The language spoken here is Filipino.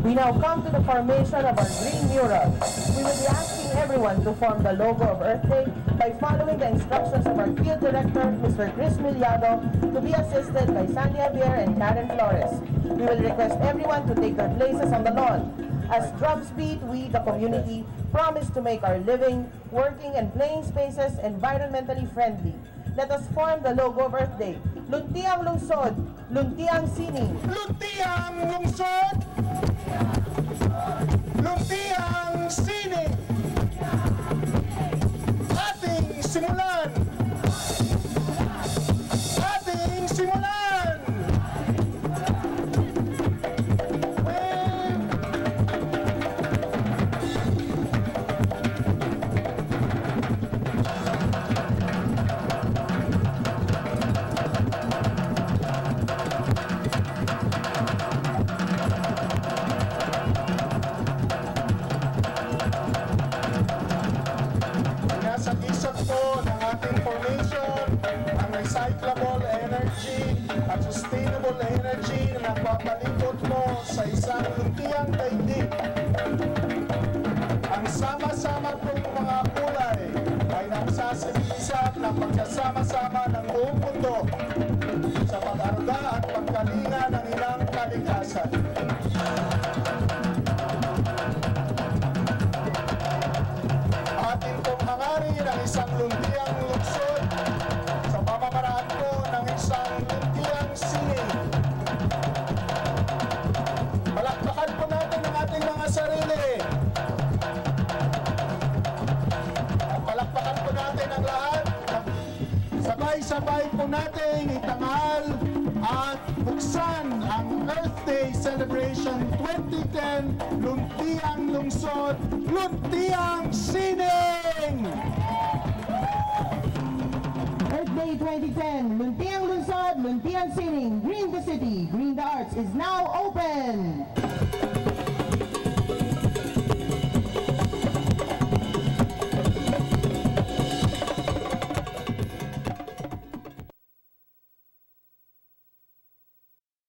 We now come to the formation of our green mural. We will be asking everyone to form the logo of Earth Day by following the instructions of our field director, Mr. Chris Miliado, to be assisted by Sandy Javier and Karen Flores. We will request everyone to take their places on the lawn. As Dropspeed, we, the community, promise to make our living, working, and playing spaces environmentally friendly. Let us form the logo of Earth Day. Luntiang lungsod, luntiang sining. Luntiang lungsod, luntiang sining. Ating simulan. Ating simulan. Recyclable energy at sustainable energy na napapalikot mo sa isang luntiang daigdig. Ang sama-sama kong mga kulay ay nagsasilisap ng pagsasama-sama ng buong mundo sa pag-aruga at pagkalinga ng ilang kaligtasan. Atin kong hangarin ang isang luntiang lungsod sa pamamaraan ko ng isang luntiang sining. Palakpakan po natin ang ating mga sarili. At palakpakan po natin ang lahat. Sabay-sabay po natin itanghal at buksan ang Earth Day Celebration 2010 Luntiang Lungsod, Luntiang Sining! Earth Day 2010, Luntiang Lungsod, Luntiang Sining, Green the City, Green the Arts is now open!